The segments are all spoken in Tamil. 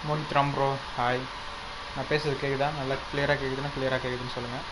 மோனித்ராம் ப்ரோ ஹாய். நான் பேசுறது கேட்குதா? நல்லா கிளியராக கேட்குதுன்னா கிளியராக கேட்குதுன்னு சொல்லுங்கள்.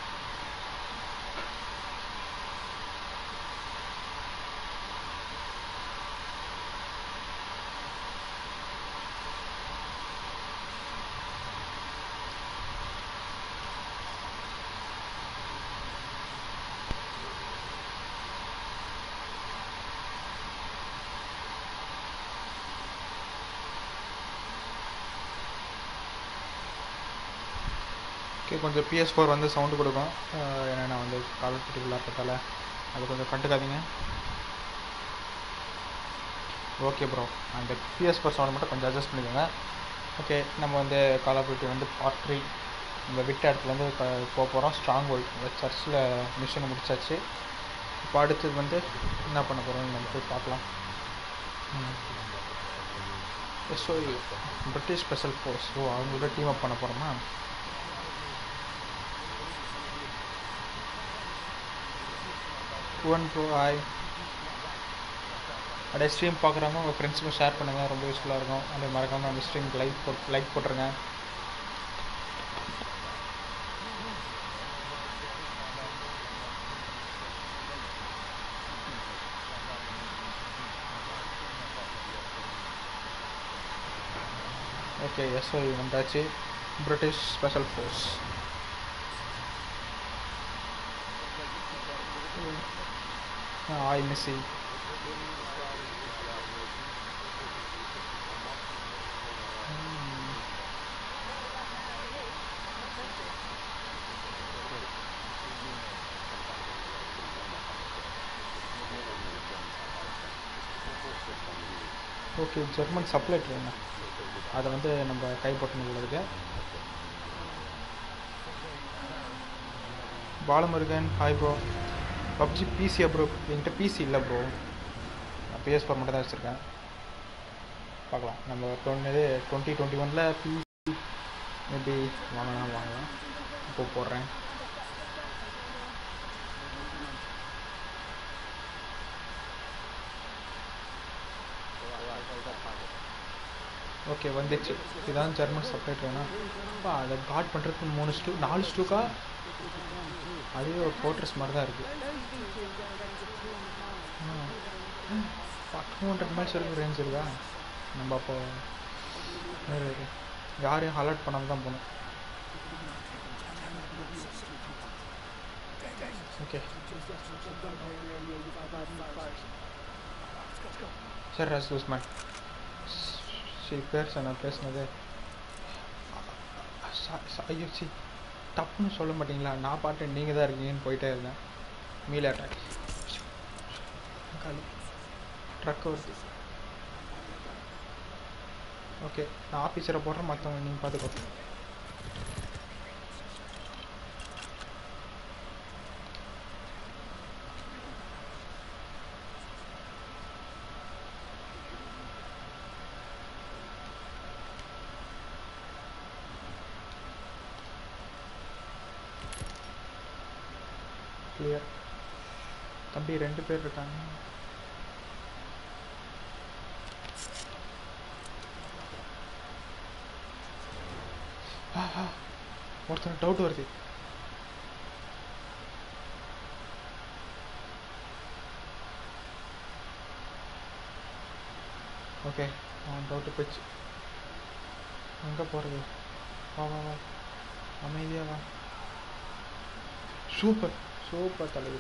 ஓகே, கொஞ்சம் PS4 வந்து சவுண்டு கொடுக்கும். ஏன்னா நான் வந்து கால் ஆஃப் டியூட்டி விளாட்றதால அது கொஞ்சம் கண்டுக்காதீங்க. ஓகே ப்ரோ, அந்த PS4 சவுண்டு மட்டும் கொஞ்சம் அட்ஜஸ்ட் பண்ணிக்கோங்க. ஓகே, நம்ம வந்து கால் ஆஃப் டியூட்டி வந்து பார்ட் 3 நம்ம விட்ட இடத்துலேருந்து போக போகிறோம். ஸ்ட்ராங் ஹோல்ட் சர்ச்சில் மிஷனை முடிச்சாச்சு. இப்போ அடுத்தது வந்து என்ன பண்ண போகிறோம்னு நம்ம போய் பார்க்கலாம். ஸோ பிரிட்டிஷ் ஸ்பெஷல் ஃபோர்ஸ், அவங்களோட டீம் அப் பண்ண போகிறோமா? One bro hi. அப்படியே ஸ்ட்ரீம் பார்க்குறவங்க உங்கள் ஃப்ரெண்ட்ஸுக்கும் ஷேர் பண்ணுங்கள், ரொம்ப யூஸ்ஃபுல்லாக இருக்கும். அப்படியே மறக்காமல் அந்த ஸ்ட்ரீமுக்கு லைக் போட்டுருங்க. ஓகே, எஸ்ஓ வந்தாச்சு. British special force. Hi Missy. Okay, German supply train அதை வந்து நம்ம கைப்பற்றணும் உள்ளதுக்கு. Balamurugan hi bro. பப்ஜி பிசியா ப்ரோ? என்கிட்ட பிசி இல்லை ப்ரோ, நான் PS4 மட்டும் தான் வச்சுருக்கேன். பார்க்கலாம், நம்ம 2021 பிசி மேபி வாங்கலாம். இப்போ போடுறேன். ஓகே வந்துச்சு. இதுதான் ஜெர்மன் சப்ளை ட்ரெயினா? அதை காட் பண்ணுறதுக்கு 4 ஸ்டூக்கா? அதுவே ஒரு ஃபோர்ட்ரஸ் மாதிரி தான் இருக்குது. 200 மைல்ஸ் வரைக்கும் ரேஞ்ச் இருக்கா? நம்ம அப்போ யாரையும் அலர்ட் பண்ணாமல் தான் போகணும். ஓகே சரி ரசூஸ்மேன் பேர் நான் பேசுனது ஐயோ தப்புன்னு சொல்ல மாட்டிங்களா? நான் பாட்டு நீங்கள் தான் இருக்கீங்கன்னு போயிட்டே இருந்தேன். மீல் அட்டாக் ட்ரக் வருது. ஓகே, நான் ஆஃபீஸரை போடுறேன், மற்றவங்க நீங்கள் பார்த்துக்கோ. கிளியர் தம்பி, 2 பேர் இருக்காங்க. ஒருத்தர் டவுட் வருது. ஓகே, அவன் டவுட்டு போயிடுச்சு. எங்கே போகிறது? வா அமைதியாக வா. சூப்பர் தலைவர்.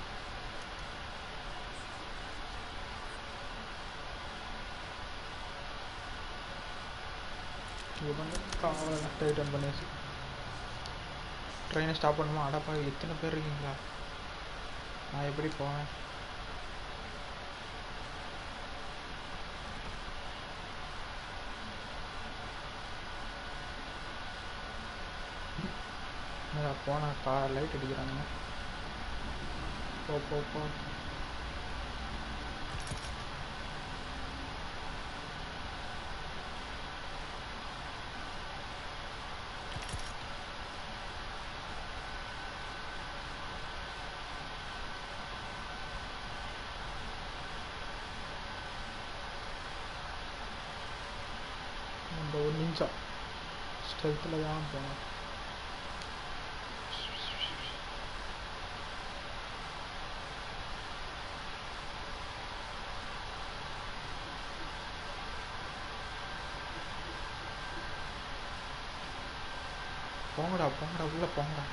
இது பண்ணி காவலை டைட்டன் பண்ணியாச்சு. ட்ரெயினை ஸ்டாப் பண்ணுமா? அடப்பா, எத்தனை பேர் இருக்கீங்களா? நான் எப்படி போவேன்? போனால் கார் லைட் அடிக்கிறாங்க. போ நம்ம கொஞ்சம் ஸ்டெல்த்தில் தான் போகணும். போங்கடா போங்கடா உள்ள போங்கடா.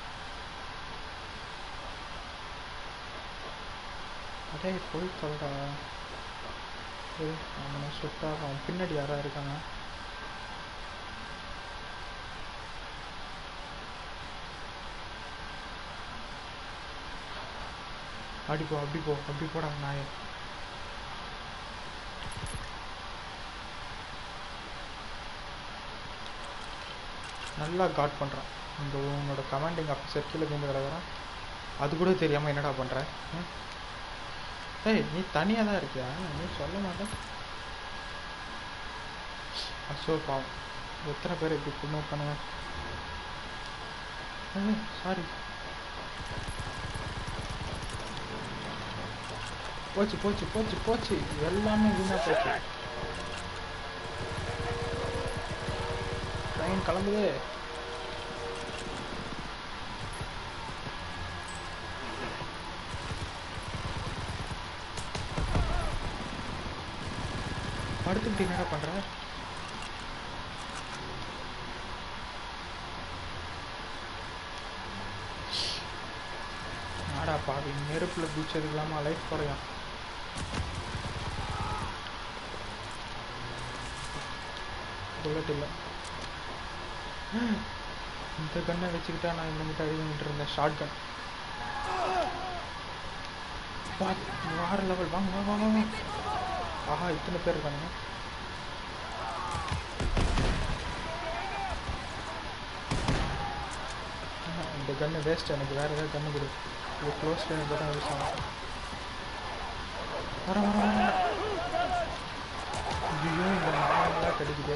அடே போய் தொலைடா. அவனை சுட்டா அவன் பின்னாடி யாரா இருக்காங்க. அப்படி போ அப்படி போ அப்படி போடா நாயே. நல்லா காட் பண்ணுறான். இந்த உன்னோட கமாண்டிங் ஆஃபீஸர் கீழே விழுந்து கிடக்குறான். அது கூட தெரியாமல் என்னடா பண்ணுற? ஏய் நீ தனியாக தான் இருக்கியா? நீ சொல்ல மாட்டேன். அசோ பாவம் எத்தனை பேர் இப்படி ப்ரொமோட் பண்ணுவேன். சாரி. போச்சு போச்சு போச்சு போச்சு எல்லாமே வீணாக போச்சு. ட்ரெயின் கிளம்புது. படுத்துக்கிட்டு என்னடா பண்ணுற? ஆடா பாவி நெருப்பில் குதிச்சது இல்லாமல் லைஃப் குறையும். புல்லட் இல்லை. இந்த கன்னை வச்சுக்கிட்டா நான் இந்த மட்டும் அடிக்கிட்டு இருந்தேன். ஷார்ட் கன் வேறு லெவல். வாங்க வாங்க வாங்க. ஆஹா இத்தனை பேர் இருக்கானுங்க. இந்த கன்று வேஸ்ட். எனக்கு வேறு ஏதாவது கன்று கொடு. இது க்ளோஸ் ரேஞ்ச் தான் யூஸ் ஆகும். வர வர வர. ஐயோ இந்த நாளெல்லாம் கிடைக்குது.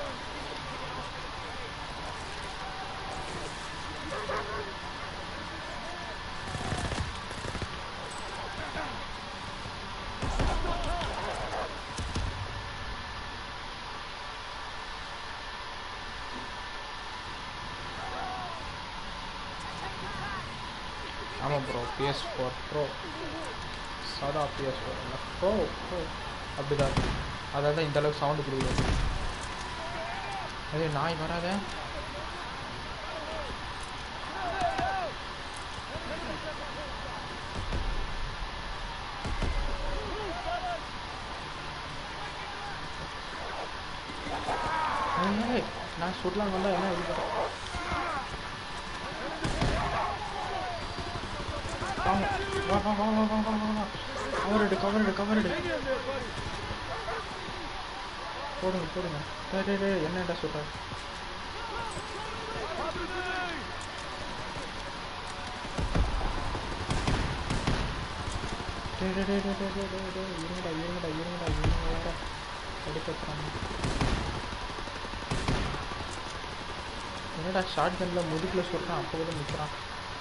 ஆமாம் ப்ரோ PS4 ப்ரோ. சாதா PS4 இல்லை ப்ரோ. அப்படி தான் இருக்குது. அதாவது தான் இந்தளவுக்கு சவுண்டு கொடுக்குது. அதே நாய் வராத. நான் சுடலாம் வந்தால் என்ன இது வாங்க வா வா வா வா வா வா வா. கவர் எடு. போடுங்க. டே என்னடா சொல்கிற? இருங்கடா கடுப்பாங்க. என்னடா ஷார்ட் கன்னில் முதுகில் சொல்கிறான். அப்போ கூட நிற்கிறான்.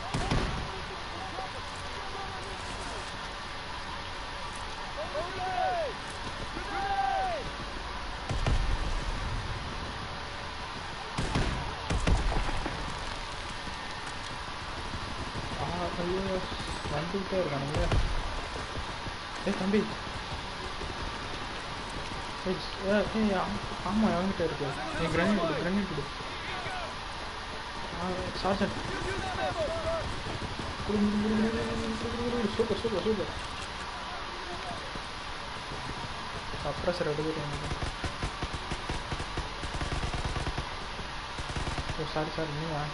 ஐயோ வந்துக்கிட்டே இருக்கானுங்க. தம்பி ஆமாம் எவங்கிட்ட இருக்கு. நீ கிரனேட் கொடு. Sergeant super. சப்ரஸர் எடுத்துட்டு சாரி நீ வா.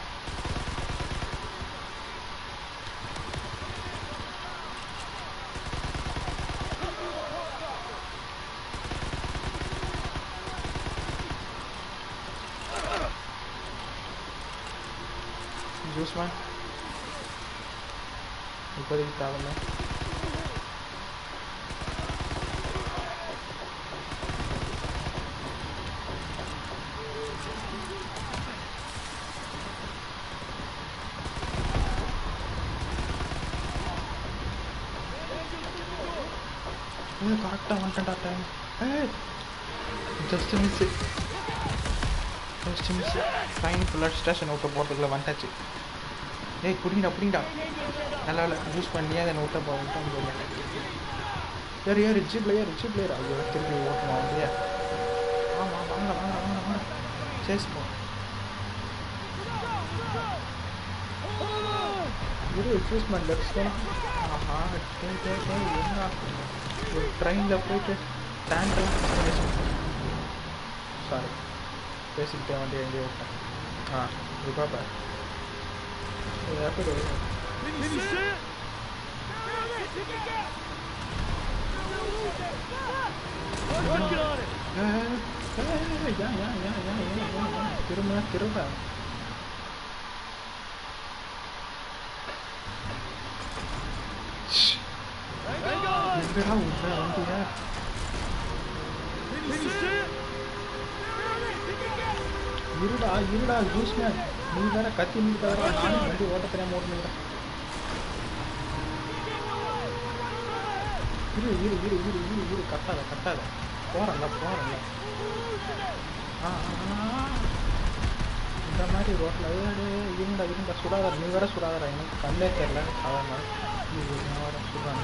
ஜூஸ்மேன் இப்போதைக்கு தேவையில்லை. கரெக்டாக வந்துட்டா டைம். Just miss. ட்ரெயின் ஃபுல்லாக ஸ்டேஷன் விட்டு போகிறதுக்குள்ள வந்துட்டாச்சு. ஏய் பிடிங்கடா நல்லா இல்லை யூஸ் பண்ணியே அதை விட்ட போகிட்டு ஏறு ஜீப்ல ஐயோ திருப்பி ஓட்டணும் அப்படியே. ஆமாம் வாங்க சேஸ் போ சூஸ் பண்ண லெஃப்ட். ஆஹா என்ன ஒரு ட்ரெயினில் போயிட்டு டேங்க்லாம் சாரி பேசிக்கிட்டே வண்டி எங்கேயோ விட்டேன். இது பாப்பா எப்படி திரும்ப எங்கடா விட்ற வண்டியா? இருடா ஜூஸ்மேன் நீ வேற கத்தி நீ தவிர நானும் வண்டி ஓட்ட தெரியாம ஓட்டுனுங்கிறேன். இரு கட்டாத போறல இந்த மாதிரி ரோட்டில் இருண்டா சுடாதா நீ வேற சுடாதரா எனக்கு கண்ணே தெரியல சாதாரண வேற சுடுறாங்க.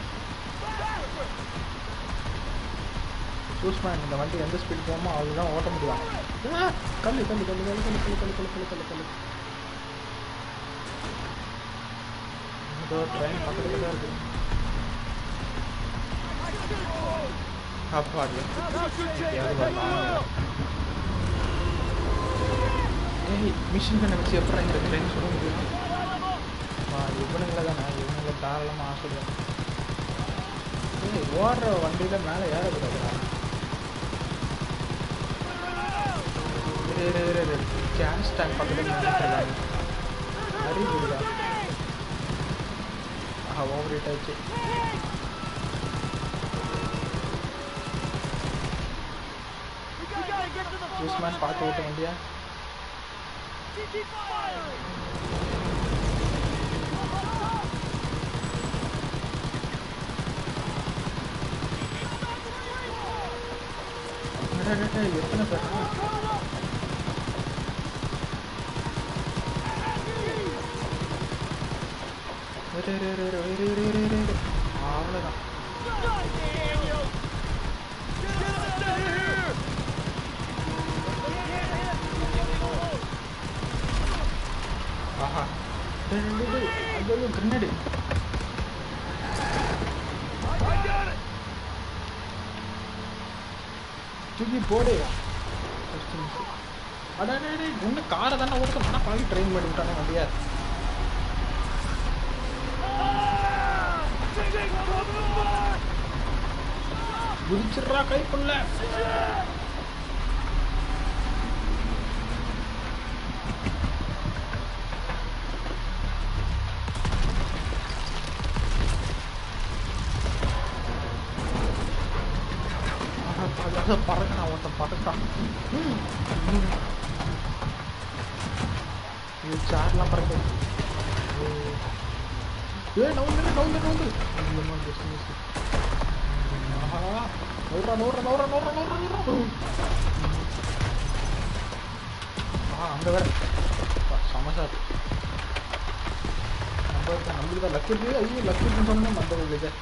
சூஸ்மேன் இந்த வண்டி எந்த ஸ்பீட் போகுமோ அதுதான் ஓட்ட முடியும். கல்லு ஏதோ ட்ரெயின் பக்கத்தில் தான் இருக்குது. அப்பாடி மிஷின் கண்ணை வச்சு எப்பறம் இந்த ட்ரெயின் சொல்ல முடியும்? இவனுங்களை தானே இவங்களை தாராளமாக ஆசைப்படுவேன். ஓடுற வண்டியில் மேலே ஏறக்கூடாதுடா. கேஸ் டேங்க் பக்கத்தில் அறிவுடா. ஓவர் ஹீட் ஆயிடுச்சு. ஜூஸ்மேன் பார்த்து ஓட்ட வண்டியா? எத்தனை பேர் அவ்வளோதான். ஆஹா அது கிரனேடு தூக்கி போடு. அடே ஒன்று காரை தானே ஓடுத்த மன பாக்கி ட்ரெயின் பண்ணி விட்டானே வண்டியா. குதிச்சிட்றா கைக்குள்ள. பறக்கிறான் ஒருத்தன் பறக்கிறான். இது சேர்லாம் பறக்க. நவுந்து அங்கே வேற சமசார் நம்மளுக்கு தான் லக்கு இருக்கு. ஐயோ லக்கு இருக்குன்னு சொன்னா மற்ற இதை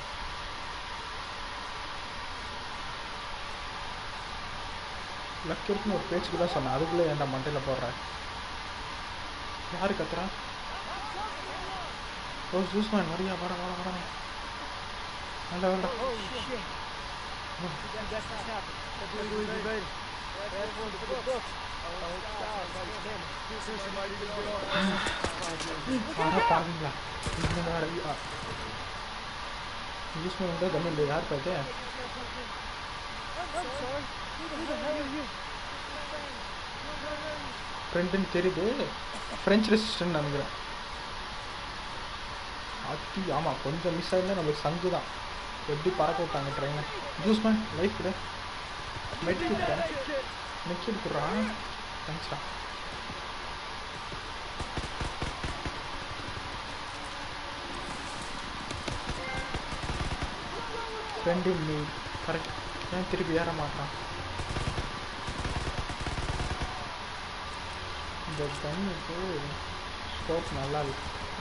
லக் இருக்குன்னு ஒரு பேச்சுக்கு தான் சொன்னேன். அதுக்குள்ளே ஏன்டா மண்டையில் போடுறேன்? யாரு கத்துறா? ஓ ஜூஸ்மேன் வரியா? வர வேண்டாம். பாருங்களா ஜூஸ்மேன் வந்து கம்மி இல்லை. யார் பார்த்து ஃப்ரெண்டுன்னு தெரியுது. ஃப்ரெஞ்ச் ரெசிஸ்டன்ட் நினைக்கிறேன். அத்தி ஆமாம் கொஞ்சம் மிஸ் ஆகிருந்தால் நம்மளுக்கு சங்கு தான். எப்படி பறக்க விட்டாங்க ட்ரெயினை. ஜூஸ்மேன் லைஃப் கொடு. நெக்ஸ்ட் எடுத்துடுறான். தேங்க்ஸ்டா. ஃப்ரெண்டு நீ கரெக்ட். ஏன் திருப்பி ஏற மாட்டான்? இந்த கண்ணுக்கு ஸ்கோப் நல்லா இல்லை.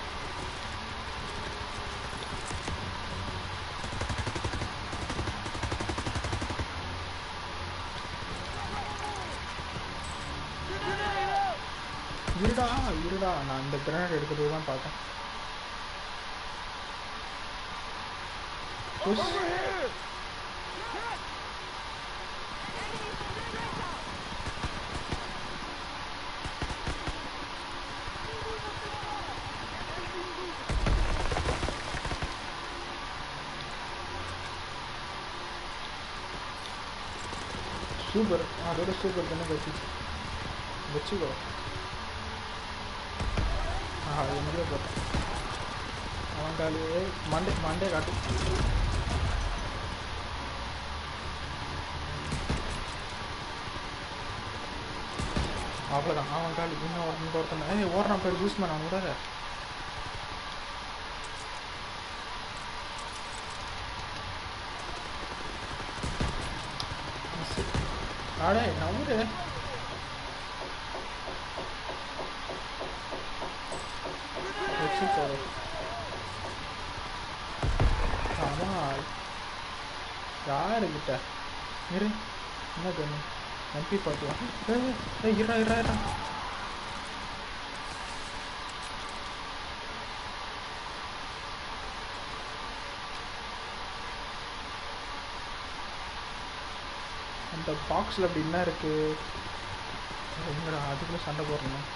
இருடா நான் இந்த கிரனேட் எடுக்கிறது தான் பார்த்தேன். சூப்பர், அதோட சூப்பர் தானே வச்சுக்கோ. எங்கேயோ போட்டேன் அவன் காலையே மண்டே காட்டு. அவ்வளோதான் அவன் காலி. இன்னும் ஒருத்தன் ஓடுறான் பேர் யூஸ் பண்ண அவன் விடாத. ஆடே நவுரு வச்சுக்கோ. அவன் யாருக்கிட்ட இரு என்ன கண்ணு MP பார்த்துவான். இரா அந்த பாக்ஸில் அப்படி என்ன இருக்குது? எங்கடா அதுக்குள்ளே சண்டை போடுறேன்.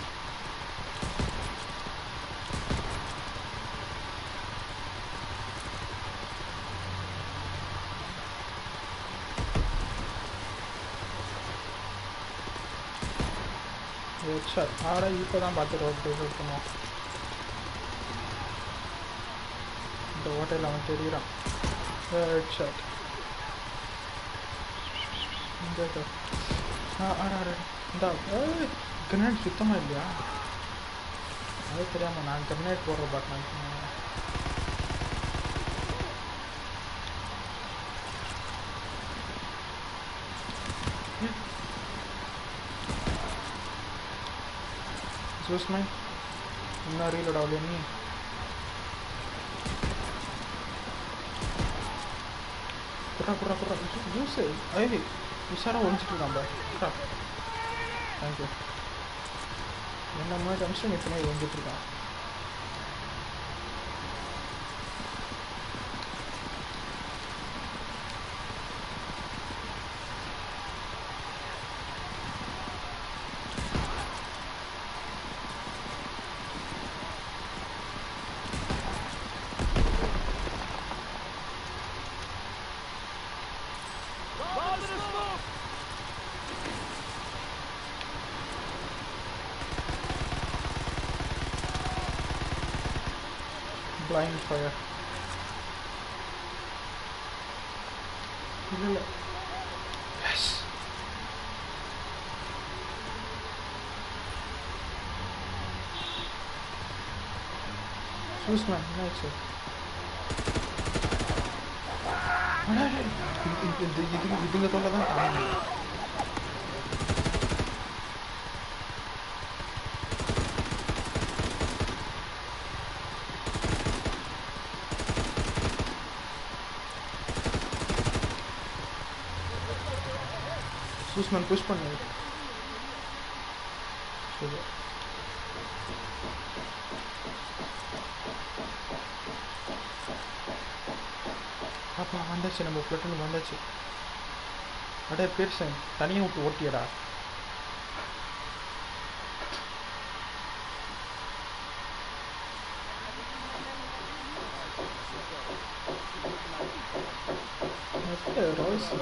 ஆடா இப்போ தான் பார்த்துட்டு இருக்கணும். இந்த ஹோட்டலில் அவன் தெரியுறான். ஹெட்ஷாட் இந்த கிரனேட் சுத்தமாக இல்லையா? அது தெரியாமல் நான் கிரனேட் போடுற பாட்டேன். ஜூஸ்மே இன்னும் ரீலோட் ஆகலையா நீ? குறா ஜூஸு ஐவி உஷாராக ஒழிச்சிட்டு இருக்கான் குறா. தேங்க்யூ. என்ன மாதிரி டென்ஷன் இப்போ ஒழிஞ்சிட்டு இருக்கான். Blind fire. இல்லை எஸ் சூஸ்மேன் என்னாச்சு? இதுங்க தொல்லை தான் தாங்க. சூஸ்மேன் புஷ் பண்ணு. சரி அப்பா வந்தாச்சு, நம்ம பிளட்டுன்னு வந்தாச்சு. அடே பெருசன் தனியாக விட்டு ஓட்டியடா. ரோஸ்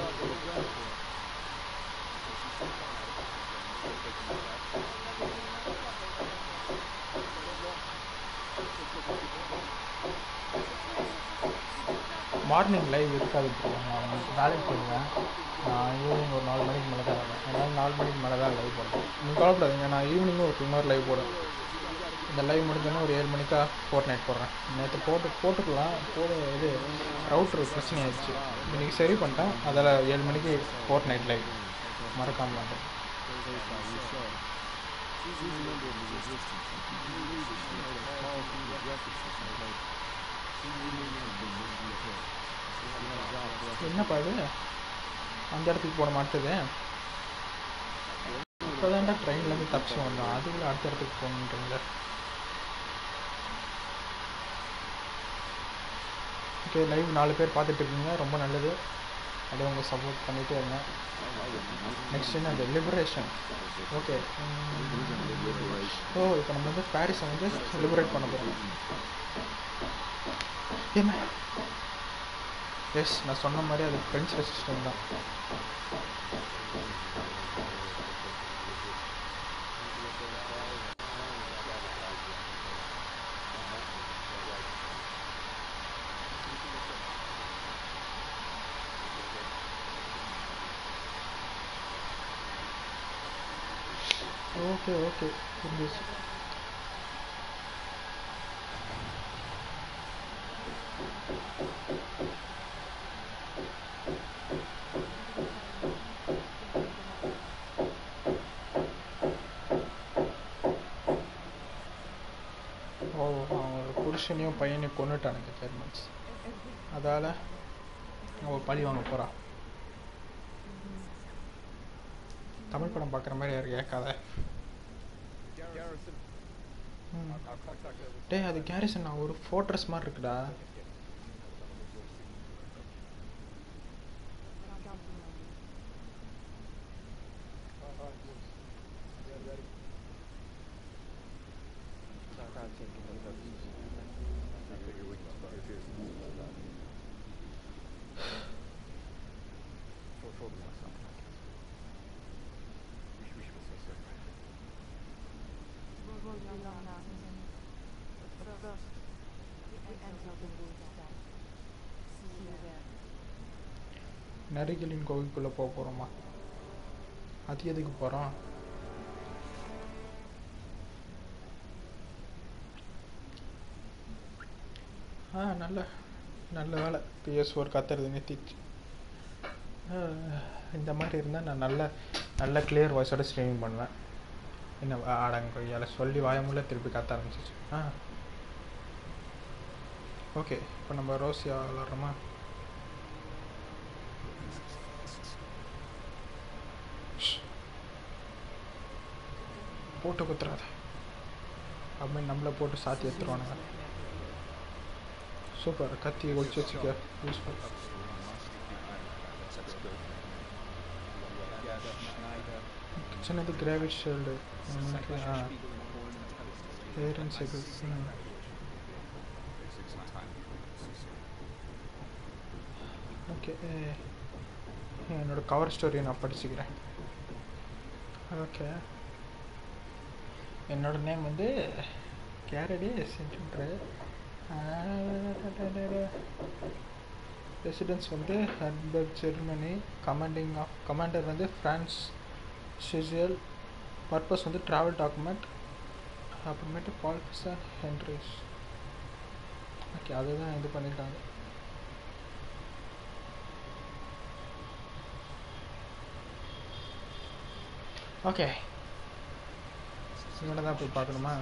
மார்னிங் லைவ் இருக்காது. நான் வேலைக்கு போடுவேன். நான் ஈவினிங் ஒரு 4 மணிக்கு மேலே தான் வரேன். அதனால் 4 மணிக்கு மேலே தான் லைவ் போடுவேன். நீங்கள் கவலைப்படாதீங்க, நான் ஈவினிங்கும் இன்னொரு லைவ் போடுவேன். இந்த லைவ் முடிஞ்சோன்னா ஒரு 7 மணிக்காக ஃபோர்ட்நைட் போடுறேன். நேற்று போட்டுக்கலாம் இது ரவுட்ரு பிரச்சனை ஆயிடுச்சு. இன்றைக்கி சரி பண்ணிட்டேன். அதில் 7 மணிக்கு ஃபோர்ட்நைட் லைவ் மறக்காமல் மாட்டேன். என்னப்பா இது அந்த இடத்துக்கு போட மாட்டுது. இப்போதான்டா ட்ரெயின்லேருந்து தப்பிச்சு வந்தோம், அதுக்குள்ள அடுத்த இடத்துக்கு போகணுன்றீங்களே. ஓகே, லைவ் 4 பேர் பார்த்துட்ருக்கீங்க, ரொம்ப நல்லது. அப்படியே உங்கள் சப்போர்ட் பண்ணிகிட்டே இருங்க. நெக்ஸ்ட் என்ன, அந்த லிபரேஷன். ஓகே, ஓ இப்போ நம்ம வந்து பாரிஸை வந்து லிபரேட் பண்ண போகிறோம். என்ன, எஸ், நான் சொன்ன மாதிரி அது ஃப்ரெஞ்ச் ரெசிஸ்டன்ட் தான். ஓகே ஓகே, புரிஞ்சிச்சு. ஓ, அவன் புருஷனையும் பையனையும் கொண்டுட்டானுங்க ஜெர்மன்ஸ், அதால் அவள் பழி வாங்க போகிறான். தமிழ் படம் பார்க்குற மாதிரி யாரும் கேட்காத. டே, அது கேரிசன் ஒரு ஃபோர்ட்ரஸ் மாதிரி இருக்குடா. நரிகளின் கோவிலுக்குள்ளே போக போகிறோமா? அது எதுக்கு போகிறோம்? நல்ல நல்ல வேலை PS4 கத்துறது நிறுத்திடுச்சு. இந்த மாதிரி இருந்தால் நான் நல்ல கிளியர் வாய்ஸோட ஸ்ட்ரீமிங் பண்ணுவேன். என்ன ஆடங்கொய்யால் சொல்லி வாயமுள்ள திருப்பி கத்த ஆரம்பிச்சிச்சு. ஓகே, இப்போ நம்ம ரோசியா விளாட்றோமா? போட்டு குத்துறாத அப்படின்னு நம்மளை போட்டு சாத்தி எடுத்துருவானுங்க. சூப்பர், கத்தி ஒழிச்சு வச்சுக்க, யூஸ்ஃபுல். சின்னது கிராவிட் shield, air and cycle. Okay, என்னோடய கவர் ஸ்டோரியை நான் படிச்சுக்கிறேன். ஓகே, என்னோட நேம் வந்து கேரடி சென்டர். ரெசிடென்ஸ் வந்து ஹெர்பர்க், ஜெர்மனி. கமாண்டர் வந்து ஃப்ரான்ஸ் சிசியல். பர்பஸ் வந்து ட்ராவல் டாக்குமெண்ட். அப்புறமேட்டு பால்ஃபிசர் ஹென்ரிஸ். ஓகே, அதுதான் இது பண்ணியிருக்காங்க. ஓகே, இவனை தான் போய் பார்க்கணுமா?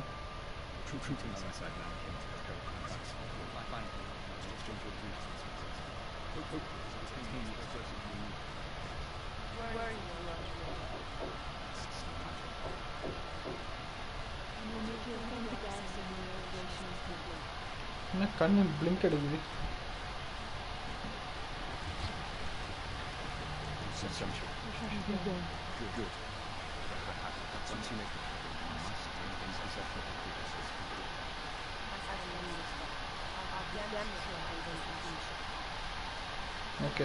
என்ன கண்ணு பிளிங்க் அடிக்குது? ஓகே,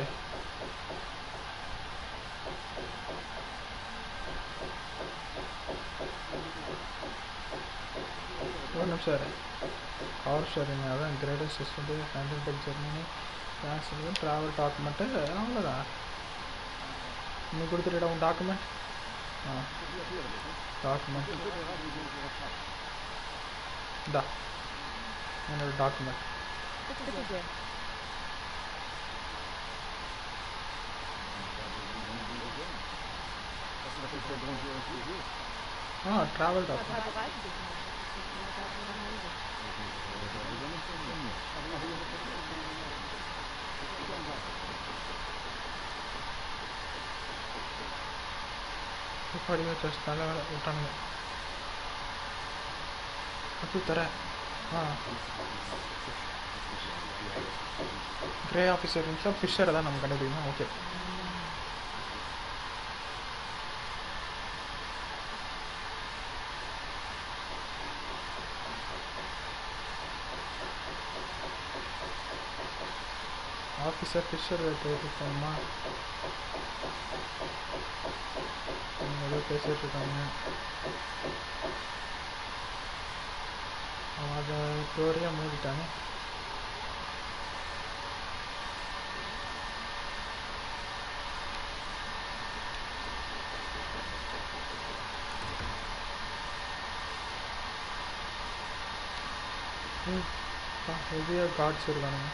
ஒரு நிமிஷம் சார். பவர் ஷேரிங் அதான் கிரேட்டஸ்ட் சிஸ்டம் ஹேண்டில்பர்க், ஜெர்மனி. ஃப்ரான்ஸ் ட்ராவல் டாக்குமெண்ட்டு, அவ்வளோதான். இன்னும் கொடுத்துட்டா உன் டாக்குமெண்ட். டாக்குமெண்ட் இந்தா, என்னோட டாக்குமெண்ட். Travel talk. படிக்க வச்சு நல்ல வேலை விட்டானுங்க. அப்படி தர கிரே ஆஃபீஸர் இருந்துச்சா ஃபிஷரை தான் நம்ம கண்டுபிடிக்கணும். ஓகே ஆஃபீஸர் ஃபிஷர் போயிருக்கோமா? ஏதோ பேசிட்டு இருக்காங்க. அதை டோரியா மூடிட்டாங்க. ஹெவியாக கார்ட்ஸ் இருக்கானுங்க.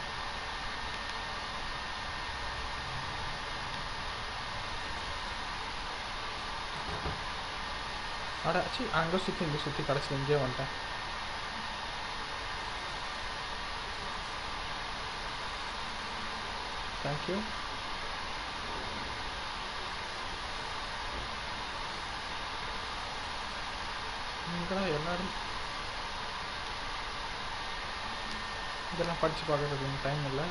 அடாச்சி அங்கே சுற்றி இங்கே சுற்றி கடைசி இங்கே வந்துட்டேன். தேங்க்யூ. இங்கெல்லாம் எல்லாரும் இதெல்லாம் படித்து பார்க்குறதுக்கு எனக்கு டைம் இல்லை.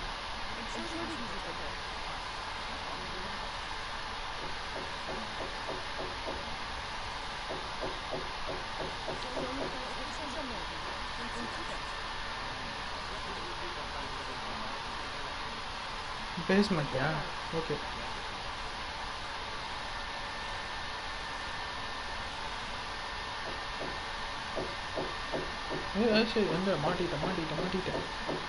பேஸ்மெண்ட்யா? ஓகே சரி எங்கே மாட்டிக்கிட்டேன்.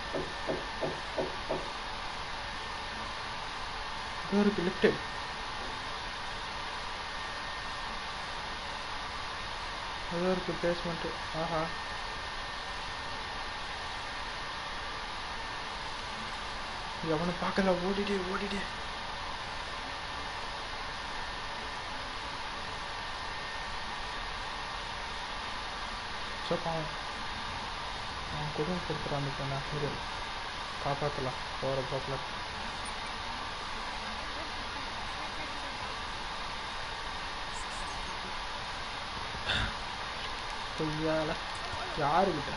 இருக்கு லிஃப்ட்டு. அதோ இருக்கு பேஸ்மெண்ட்டு. ஆஹா எவனை பார்க்கல. ஓடிட்டே பாவம் அவன் குடும்பம் கொடுத்துறான். இப்போ இது காப்பாற்றலாம் போகிற போக்கில். கொய்யால யாருக்கிட்ட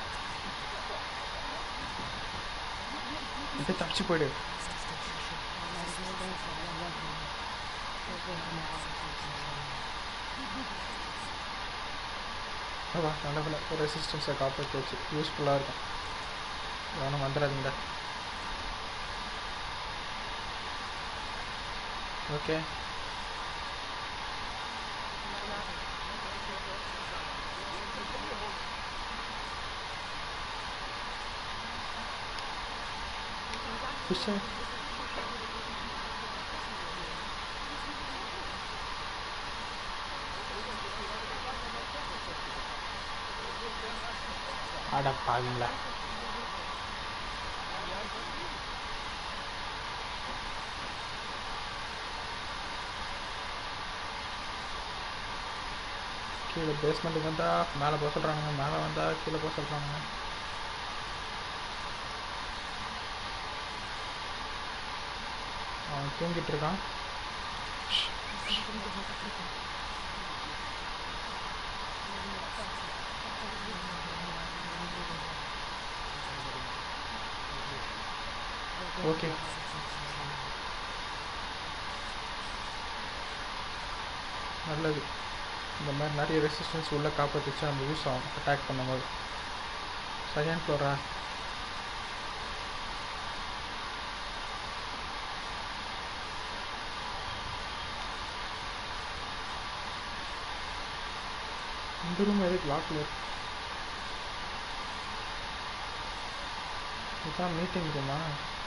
இதை தப்பிச்சு போயிடு. நல்ல ரெசிஸ்டன்ஸை காப்பாற்றி வச்சு யூஸ்ஃபுல்லாக இருக்கும். கவனம் வந்துடாதீங்கடா. ஓகே ஃபிஷ்ஷை அட பாருங்களா. கீழே பேஸ்மெண்ட்டுக்கு வந்தால் மேலே போக சொல்கிறானுங்க, மேலே வந்தால் கீழே போக சொல்கிறானுங்க. அவன் தூங்கிட்டு இருக்கான். ஓகே நல்லது. இந்த மாதிரி நிறைய ரெசிஸ்டன்ஸ் உள்ளே காப்பாற்றிச்சா நம்ம யூஸ் ஆகும் அட்டாக் பண்ணும்போது. Second Flora? இந்த ரூம் எதுக்கு லாக்கில் இருக்கு? இதுதான் மீட்டிங் ரூமா?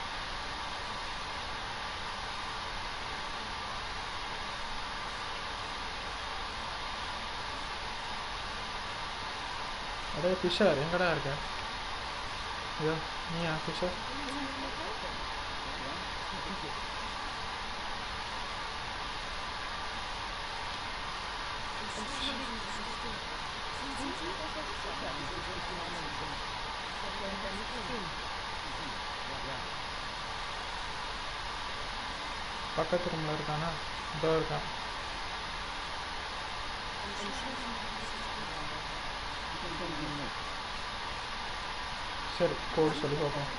அடே ஃபிஷர் எங்கடா இருக்க? ஐயோ நீயா ஃபிஷர்? பக்கத்து ரூமில் இருக்கானா? இதோ இருக்கான். சரி, கோடு சொல்லி பார்ப்போம்.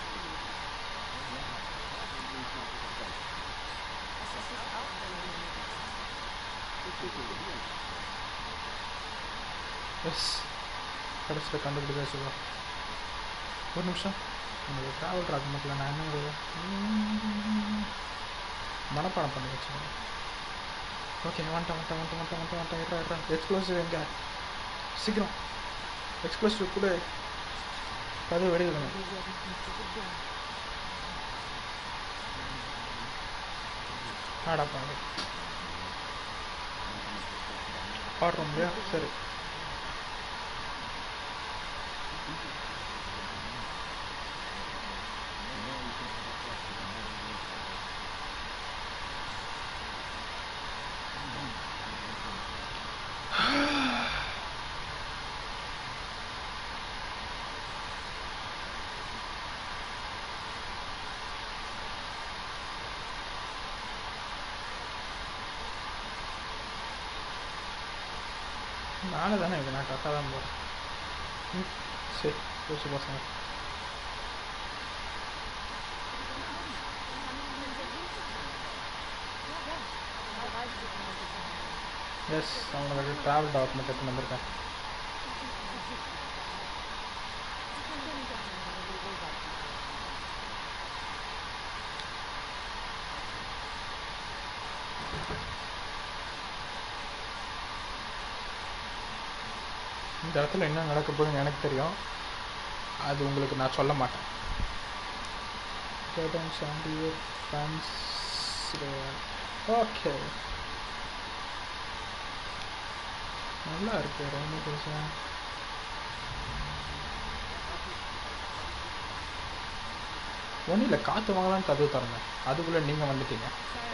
எஸ், கடைசியில் கண்டுபிடிக்க சொல்லுவா. ஒரு நிமிஷம், உங்களுக்கு ட்ராவல் ட்ராக் மட்டும் நான் என்ன மனப்பாடம் பண்ணி வச்சுக்கோங்க. ஓகே, வந்துட்டேன். இருடா. எக்ஸ்ப்ளோசிவ் எங்கே? சீக்கிரம் எக்ஸ்ப்ளோசிவ் கூட கதவு வெடிக்கணும். ஆடா பாடு பாடுறோம் இல்லையா? சரி, நானே தானே இது, நான் கரெக்டாக தான் போகிறேன். சரி, யோசிச்சு பசங்க. எஸ், அவங்களுக்கு ட்ராவல் டாக்குமெண்ட் எடுத்து வந்திருக்கேன். இந்த இடத்துல என்ன நடக்க போகுதுன்னு எனக்கு தெரியும், அது உங்களுக்கு நான் சொல்ல மாட்டேன். ஓகே, நல்லா இருக்கு. ரொம்ப பெருசா ஒன்றும் இல்லை, காற்று வாங்கலான்னு கதவு தரங்க, அதுக்குள்ளே நீங்கள் வந்துட்டீங்க.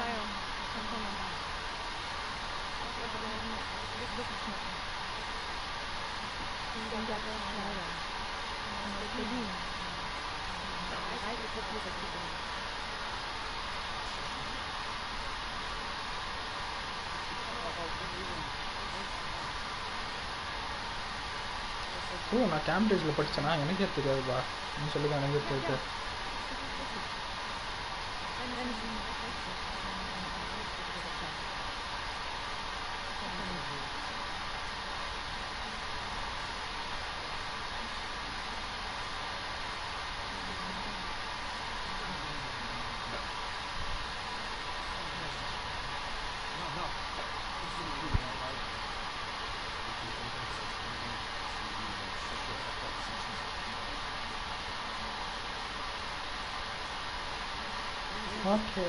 ஓ, நான் கேம்பிரிட்ஜில் படித்தேன்னா எனக்கே தெரியாதுப்பா. நீ சொல்லுங்க, எனக்கே தெரியுது. ஓகே,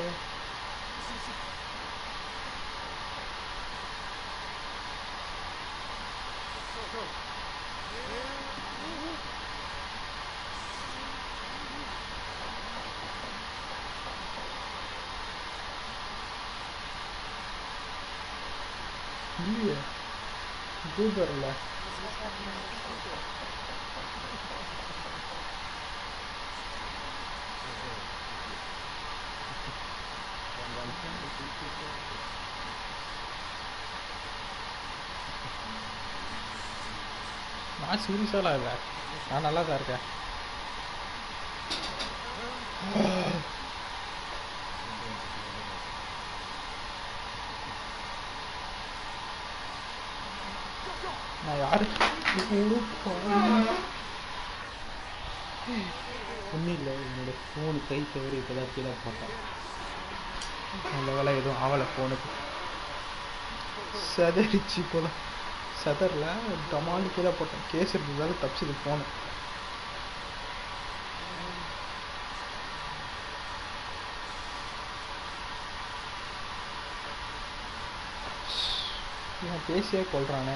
இல்லையே கூகுளில் நான் சீரியஸாலாம் இல்லை, நான் நல்லா தான் இருக்கேன். நான் யாரு ஒன்றும் இல்லை, என்னோடய ஃபோனு கை தவறி இப்போ தான் கீழே போட்டேன். நல்ல வேலை எதுவும் ஆகலை. ஃபோனுக்கு செதறிச்சு போல. செதறல, டமாண்டு கீழே போட்டேன். கேஸ் இருந்ததால தப்பிச்சுது ஃபோனு. இவன் பேசியே கொள்றானே.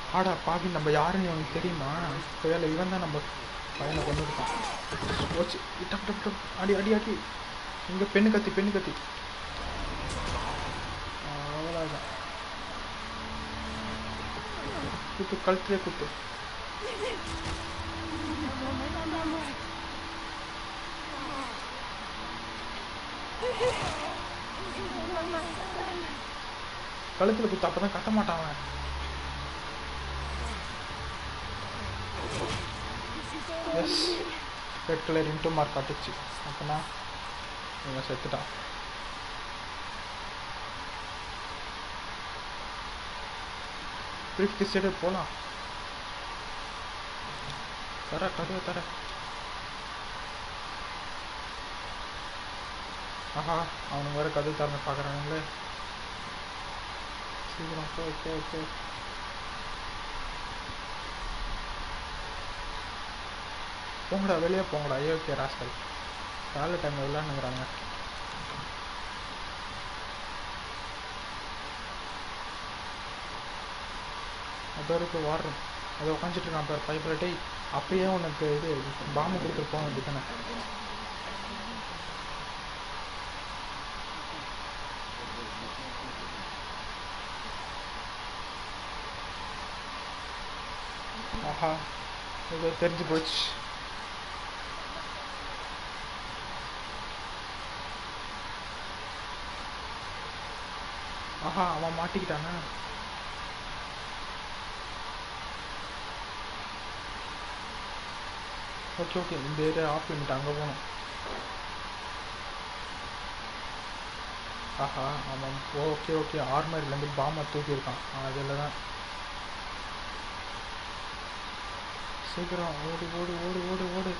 ஆடா பாவி, நம்ம யாருன்னு அவனுக்கு தெரியுமா? வேலை இவன் தான் நம்ம பையனை கொண்டு இருக்கான். போச்சு. டப் டப் டப் அடி அடி அடி. இங்கே பெண்ணு கத்தி பெண்ணு கத்தி. அவ்வளோதான். குத்து கழுத்துலேயே குத்து. கழுத்தில் குத்து, அப்போ தான் கத்த மாட்டான் அவன். Yes, red colour into mark காட்டுச்சு. அப்போனா இவன் செத்துட்டான். ப்ரீஃப் கேஸ் எடுத்து போகலாம். தர கதவை தர. ஆஹா, அவனுங்க வேறு கதவு தரணும் பார்க்குறானுங்களே. சீக்கிரம் போ போ போ. போங்கடா, வெளியே போங்கடா. ஓகே ராஸ்கல், காலை டைமில் விளையாண்டுங்கிறாங்க. அதோருக்கு வாடுறோம். அதை உட்காந்துட்டு இருக்கான் பேர் பைப்பில். டேய், அப்படியே உனக்கு இது பாம்பு கொடுத்துட்டு போக வேண்டியதானே. ஆஹா, ஏதோ தெரிஞ்சு போச்சு. ஆஹா, அவன் மாட்டிக்கிட்டானா? ஓகே ஓகே, இந்த ஏரியா ஆஃப் பண்ணிட்டு அங்கே போகணும். ஆஹா, அவன் ஓகே ஓகே, ஆர்மரிலேருந்து பாம்பை தூக்கியிருக்கான். அதில் தான். சீக்கிரம் ஓடு ஓடு ஓடு ஓடு ஓடு.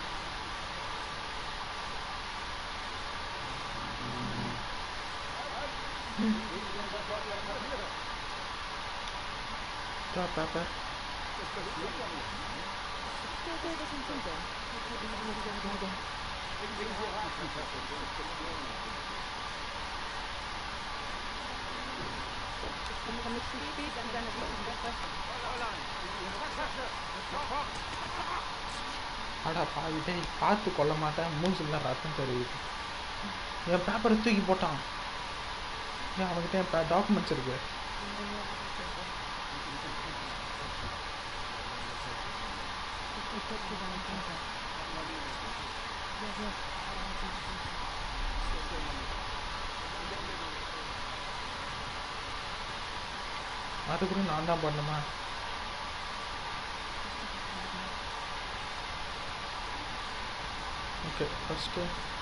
பேப்பர் அடா பாவி, டேய் பார்த்து கொல்ல மாட்டேன். மூஞ்சிலாம் ரத்தம் தெரியுது. என் பேப்பரை தூக்கி போட்டான். ஏன் அவன்கிட்ட என் டாக்குமெண்ட்ஸ் இருக்கு. அது கூட நான் தான் பண்ணுமா? ஓகே, ஃபஸ்ட்டு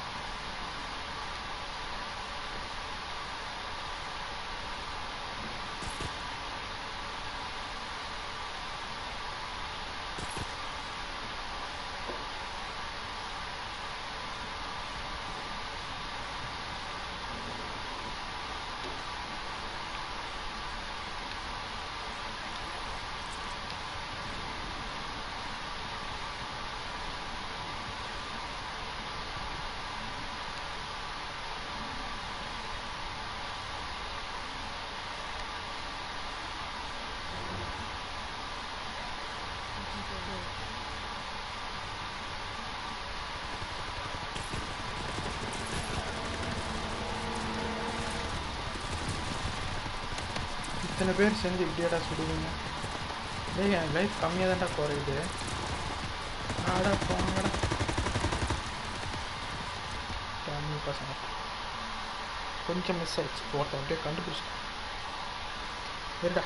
இத்தனை பேர் செஞ்சு இப்படியாடா சுடுவீங்க? டேய், என் லைஃப் கம்மியாக தான்டா குறையுது. ஆடா போங்கடா தமிழ் பசங்க. கொஞ்சம் மிஸ் ஆயிடுச்சு. ஒருத்தன் அப்படியே கண்டுபிடிச்சிட்டேன். சரிடா.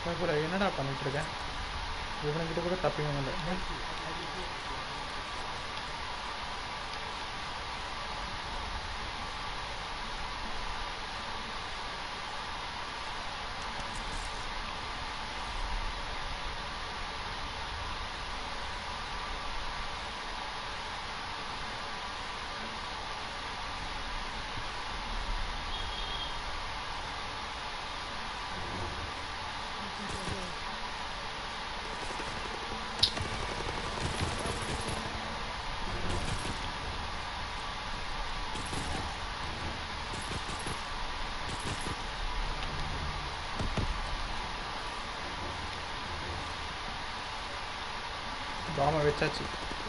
கூட என்னடா பண்ணிட்டு இருக்கேன்? இவனுக்கிட்ட கூட தப்பிங்க இல்லை. பாமை வச்சாச்சு.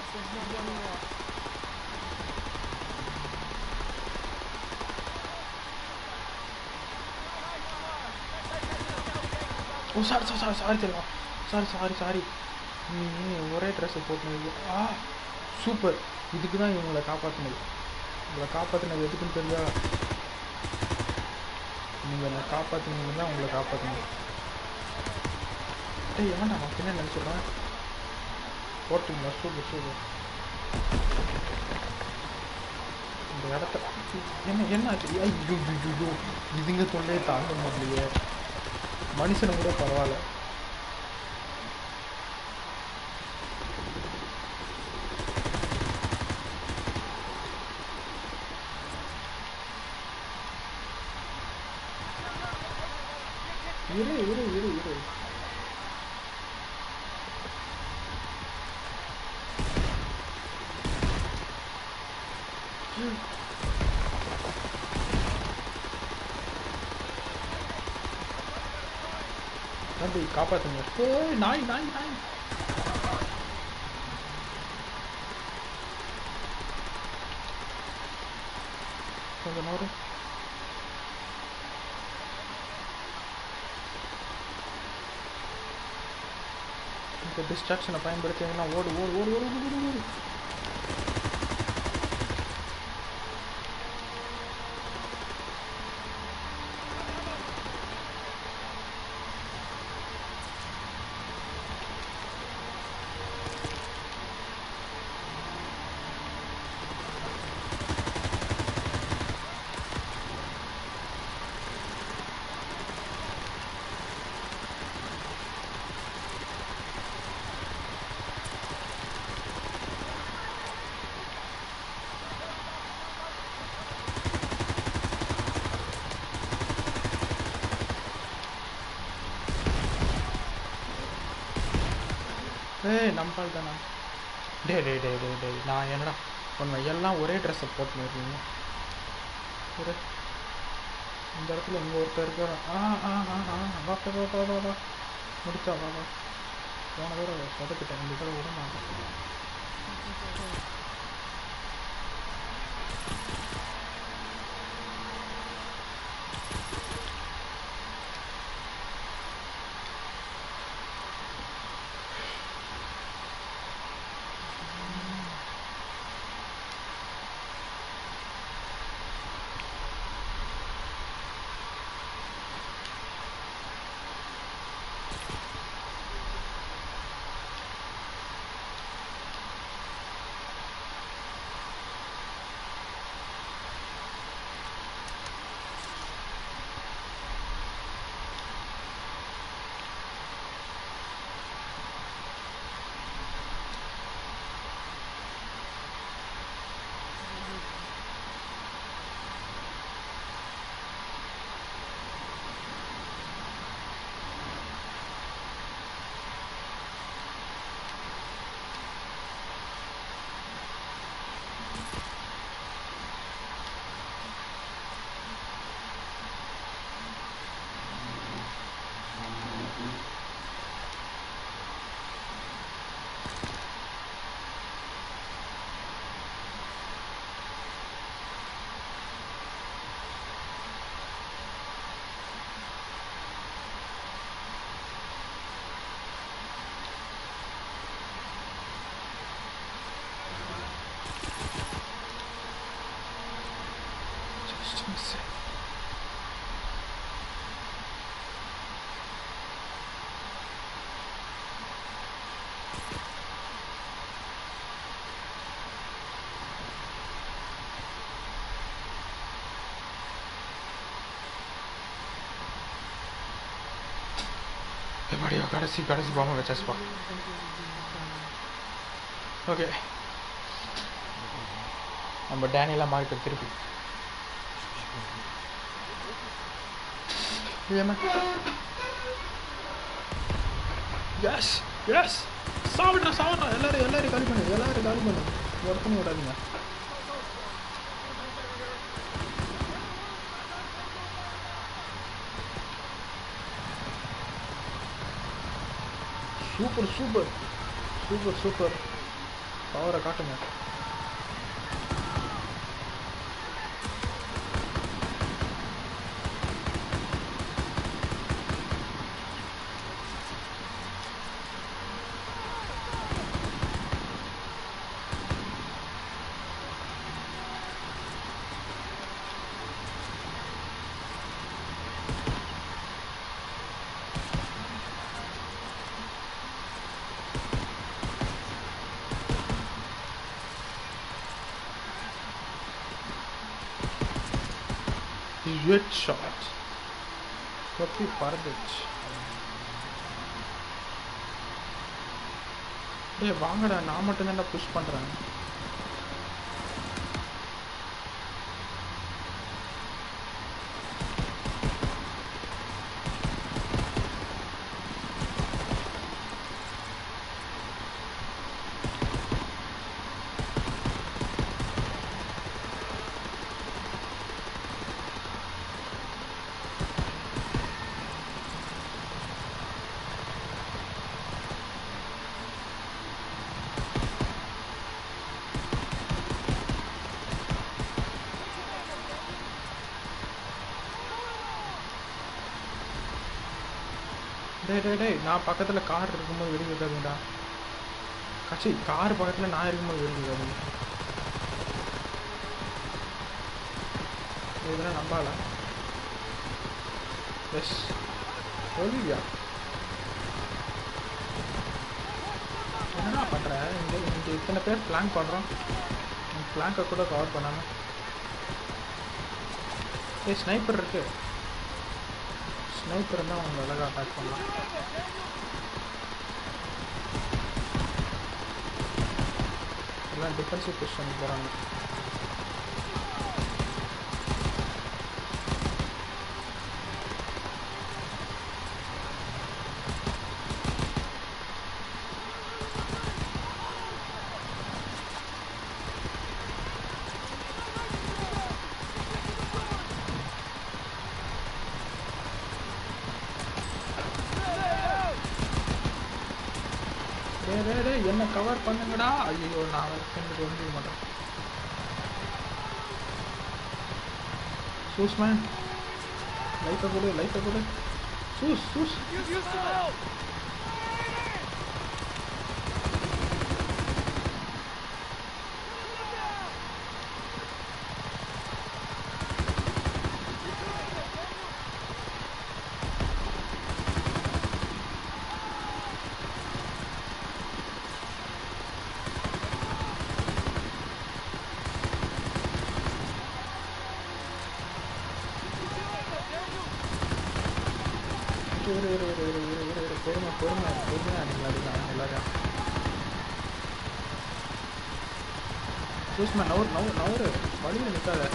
ஓ சாரி சாரி சாரி தெரியல. Sorry sorry sorry. நீ ஒரே ட்ரெஸ்ஸை போட்டுனது. சூப்பர். இதுக்கு தான் இவங்களை காப்பாற்றினது. உங்களை காப்பாற்றினது எதுக்குன்னு தெரியா? நீங்கள் என்னை காப்பாற்றினீங்க தான் உங்களை காப்பாற்றினது. டேய் ஏன்டா நான் பின்னாடி நினச்சிடுறேன். போட்டுங்களா? Super super. இந்த இடத்த என்ன ஆச்சு? ஐயோ ஐயோ, இதுங்க தொல்லையே தாங்க முடியலையே. மனுஷனை கூட பரவாயில்ல. இரு இரு இரு இரு. தம்பி காப்பாற்றுங்க. நாய் நாய் நாய். கொஞ்சம் நேரம் இந்த டிஸ்ட்ராக்ஷனை பயன்படுத்திங்கன்னா ஓடு ஓடு ஓடு ஓடு ஓடு ஓடு. நம்பால் தானா? டே டே டே டே டே நான் என்னடா உண்மை எல்லாம் ஒரே ட்ரெஸ்ஸை போட்டுன்னு இருக்கீங்க. ஒரு இந்த இடத்துல இங்கே ஒருத்தர் இருக்கிற. வா வா வா வா வா. முடிச்சா வா வா. போன தடவை சொதப்பிட்டேன், இந்த தடவை விட மாட்டேன். அப்படியோ கடைசி பாம்பை வச்சாச்சுப்பா. ஓகே, நம்ம டேனியெல்லாம் மாறிட்டு திருப்பி எஸ் எஸ் சாப்பிட்றா எல்லாரும் காலி பண்ணு ஒருத்தனும் விடாதீங்க. சூப்பர் பவரை காட்டுங்க. Good shot. Copy பறந்துச்சு. டேய் வாங்கடா, நான் மட்டும் தான்டா புஷ் பண்றேன். டேய் நான் பக்கத்தில் கார் இருக்கும்போது வெடி வைக்காதுங்கடா. கட்சி கார் பக்கத்தில் நான் இருக்கும்போது வெடி வைக்காதுங்க. இதெல்லாம் நம்பால. எஸ் ஒலிவியா என்னடா பண்ணுற? இங்கே இத்தனை பேர் பிளான் பண்ணுறோம், பிளாங்கை கூட கவர் பண்ணாமல். ஸ்னைப்பர் இருக்கு. ஸ்னைப்பர் இருந்தால் அவங்க அழகாக அட்டாக் பண்ணலாம். எல்லாம் டிஃபென்சிவ் பொசிஷனுக்கு போகிறாங்க. என்ன கவர் பண்ணுங்கடா. ஐயோ நான் வந்து மாட்டேன். சூஸ்மேன் லைட்டை கொடு. சூஸ் பொறுமையா எல்லாரும் சூஸ்மேன் நவுரு வழியில் நிற்காத.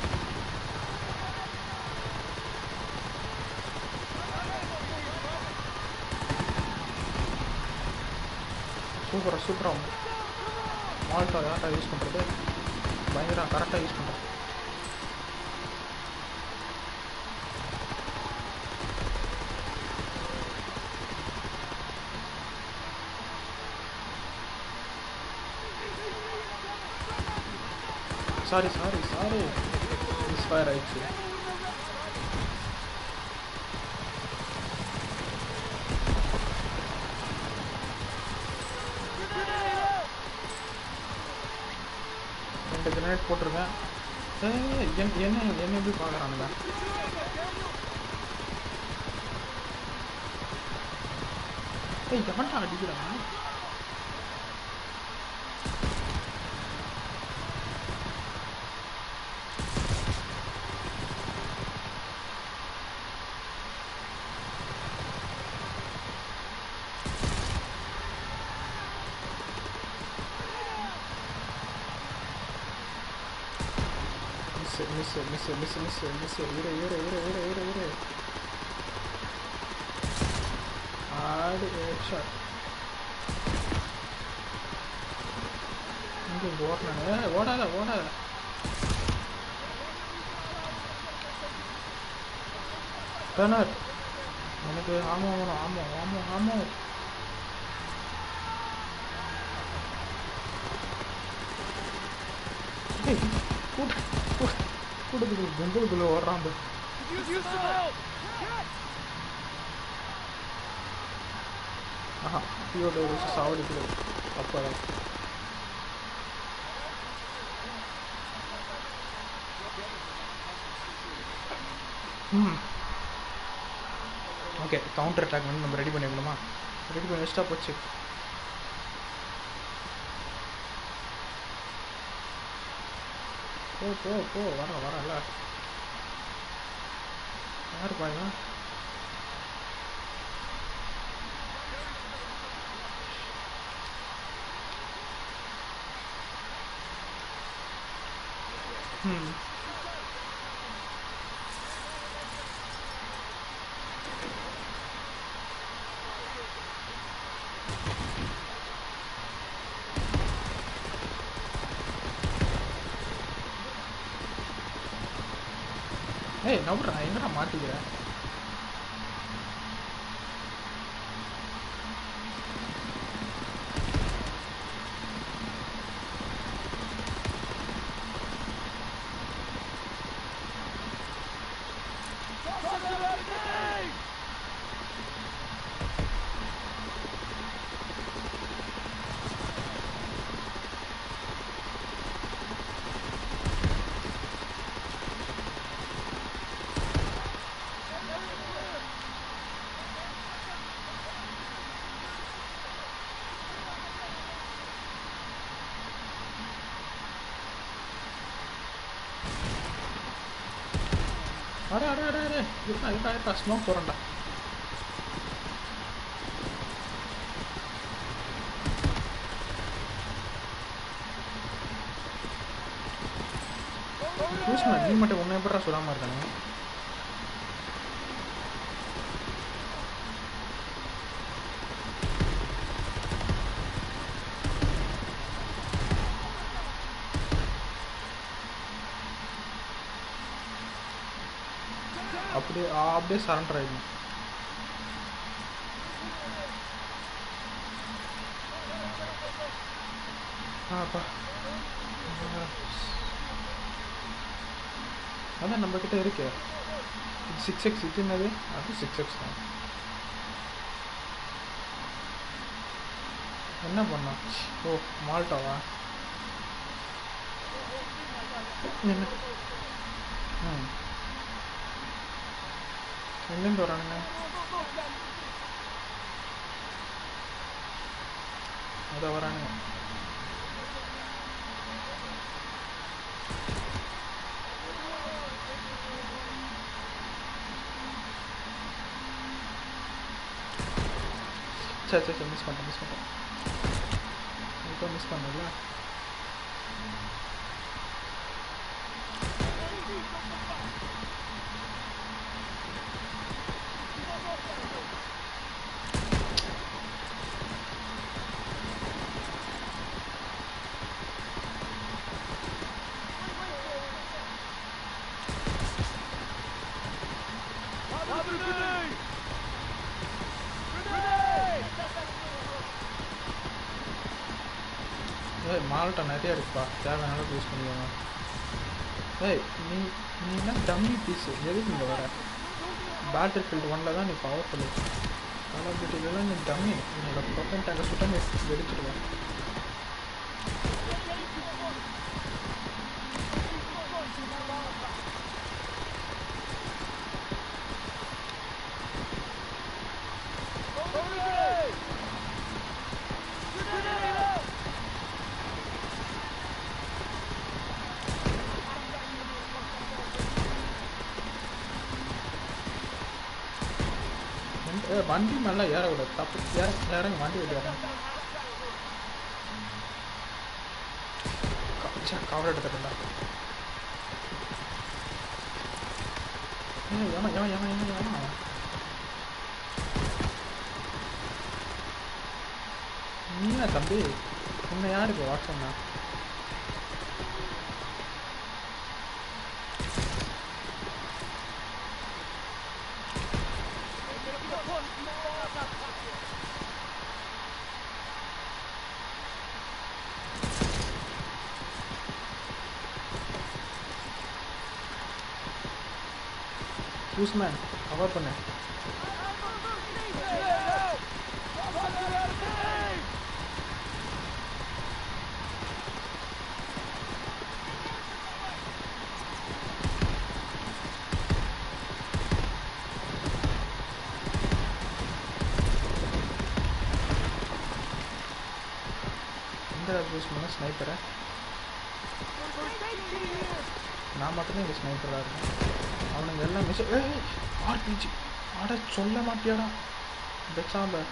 சூப்பரா மால்ட்டா யார்ட்டா யூஸ் பண்ணுறது? பயங்கரம் கரெக்டாக யூஸ் பண்ணுறது. சாரி மிஸ்ஃபயர் ஆயிடுச்சு. ரெண்டு கிரனேட் போட்டிருக்கேன். என்ன எப்படி பார்க்குறானுங்க? எவன்டா அடிக்கிறான்? மிஸ் இரு ஆடு ஹெட்ஷாட். இங்கே ஓடனே ஓடாத டர்னர். எனக்கு ஆமோ வேணும். கூட்டத்துக்குள்ள கும்பலுக்குள்ள ஓடுறான். ஆஹா பியோட ஒரு சாவடிக்குள்ள அப்போ ஓகே கவுண்டர் அட்டாக் வந்து நம்ம ரெடி பண்ணிக்கணுமா? ரெடி பண்ணி வச்சுட்டா போச்சு. போ வரல யார் பாருங்க. ஏய் நவுட்றா, எங்கடா மாட்டிக்கிறேன்? அடே இருக்கா ஸ்மோக் போகிறேன்டா. நீ மட்டும் ஒன்றை எப்படா சொல்லாமல் இருக்கானு? அப்படியே சரண்டர் ஆகிடும். ஆப்பா அதான் நம்மக்கிட்ட இருக்கு. இது 6x. இது என்னது? அது 6x தான். என்ன பண்ணா? ஓ மால்ட்டாவா? என்ன எங்கேருந்து வரானுங்க? அதான் வரானுங்க. சரி மிஸ் பண்ணிட்டேன். இப்போ மிஸ் பண்ணல. மால்ட்டை நிறையா இருக்குப்பா, தேவையான யூஸ் பண்ணிக்கோங்க. ஏய் நீ என்ன டம்மி பீஸு, எதுக்கு இங்கே வர? பேட்டில் ஃபீல்டு 1 தான் நீ பவர்ஃபுல்லு. கால் ஆஃப் டியூட்டிலலாம் நீ டம்மி. என்னோட ப்ரொஃபைல் டேங்கை சுத்தம் வெடிச்சிடுவேன். வண்டி மேலே ஏற விடாது, தப்பு. இறங்க வண்டி விட்டு இறங்க. கவர் எடுத்துட்டா. நீயா தம்பி? உன்னை யாருக்கு வாட்ஸ்அப்னா? பூஸ்மேன் கவர் பண்ணு. பூஸ்மேன் ஸ்னைப்பரை நான் மட்டும்தான் இங்கே ஸ்னைப்பராக இருக்கேன். அவனுங்க எல்லாம் மிஸ் ஆர்பிஜி ஆட சொல்ல மாட்டியாடா பெச்சாம்ப.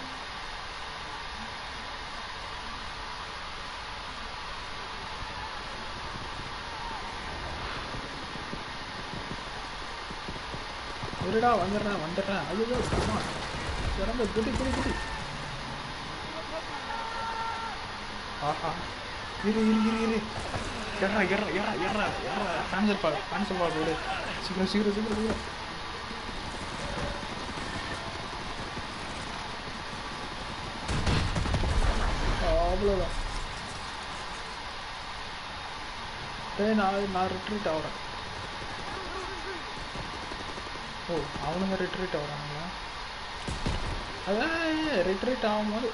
இருடா வந்துடுறேன். ஐயோ இறங்க குடி. ஆஹா இரு எறா கேன்சல் பாடு சீக்கிரம். அவ்வளோதான். நான் ரிட்ரீட் ஆகிறேன். ஓ அவனுங்க ரிட்ரீட் ஆகிறாங்களா? அதான் ரிட்ரீட் ஆகும்போது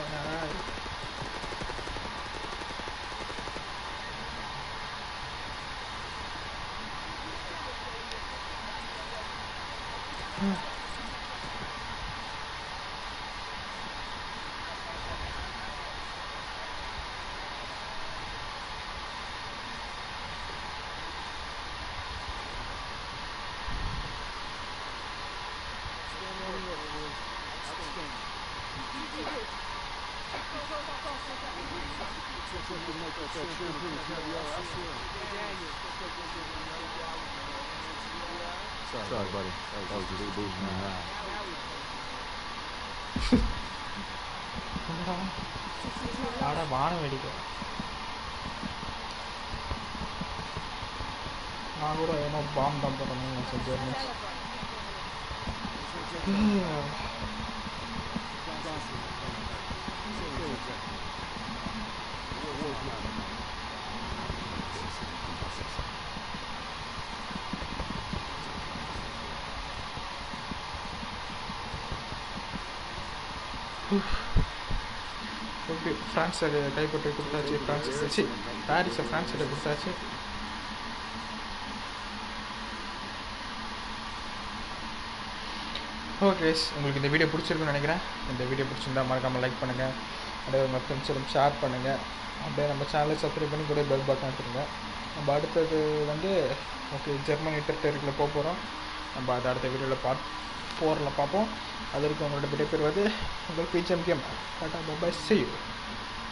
Sorry, buddy. That was just boosting my eye. ஆட வானம் வெடிக்க நான் கூட ஏன்னா பாம்பு தான் போடணும்னு நினச்சேன். ஓகே ஃப்ரான்ஸை கைப்பற்றி கொடுத்தாச்சு. பாரிஸை ஃப்ரான்ஸ்கிட்ட கொடுத்தாச்சு. ஓகே உங்களுக்கு இந்த வீடியோ பிடிச்சிருக்குன்னு நினைக்கிறேன். இந்த வீடியோ பிடிச்சிருந்தா மறக்காமல் லைக் பண்ணுங்கள். அப்படியே உங்கள் ஃப்ரெண்ட்ஸோட ஷேர் பண்ணுங்கள். அப்படியே நம்ம சேனலை சப்ஸ்கிரைப் பண்ணி கூட பெல் பட்டன் எடுத்துருங்க. நம்ம அடுத்தது ஓகே ஜெர்மனி டெரிட்டரியில் போகிறோம். நம்ம அதை அடுத்த வீடியோவில் பார்ட் 4ல் பார்ப்போம். அதற்கு உங்களோட விடைபெறுவது உங்கள் பிஜிஎம் கேம். டாடா பை பை, see you.